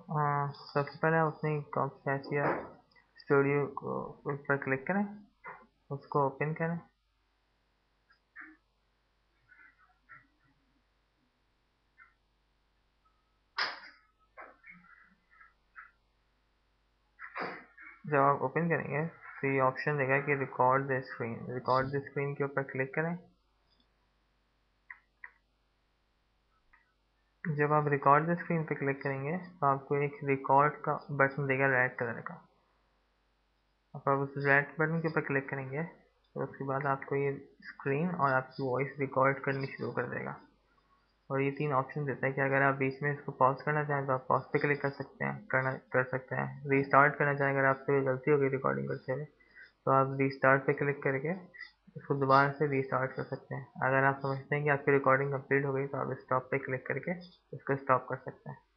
सबसे पहले उसने क्या किया, स्टूडियो को पर क्लिक करें, उसको ओपन करें। जब आप ओपन करेंगे तो ये ऑप्शन देगा कि record the screen. Record the screen के ऊपर क्लिक करें। जब आप रिकॉर्ड द स्क्रीन पे क्लिक करेंगे तो आपको एक रिकॉर्ड का बटन देगा रेड कलर का। अब आप उस रेड बटन के ऊपर क्लिक करेंगे तो उसके बाद आपको ये स्क्रीन और आपकी वॉइस रिकॉर्ड करनी शुरू कर देगा। और ये 3 ऑप्शन देता है कि अगर आप बीच में इसको पॉज करना चाहें तो आप पॉज पे क्लिक कर सकते हैं, कर सकते हैं। रीस्टार्ट करना चाहें, अगर आपसे कोई गलती हो गई रिकॉर्डिंग करते हुए तो आप रीस्टार्ट पे क्लिक करके इसको दोबारा से रीस्टार्ट कर सकते हैं। अगर आप समझते हैं कि आपकी रिकॉर्डिंग कंप्लीट हो गई तो आप स्टॉप पे क्लिक करके इसको स्टॉप कर सकते हैं।